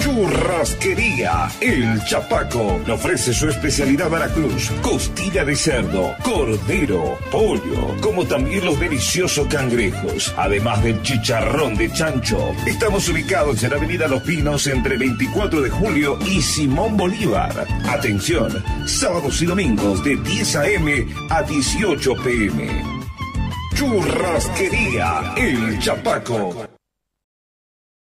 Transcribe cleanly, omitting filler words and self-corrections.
Churrasquería El Chapaco le ofrece su especialidad Veracruz: costilla de cerdo, cordero, pollo, como también los deliciosos cangrejos, además del chicharrón de chancho. Estamos ubicados en Avenida Los Pinos entre 24 de julio y Simón Bolívar. Atención, sábados y domingos de 10 a.m. a 18 p.m. Churrasquería El Chapaco.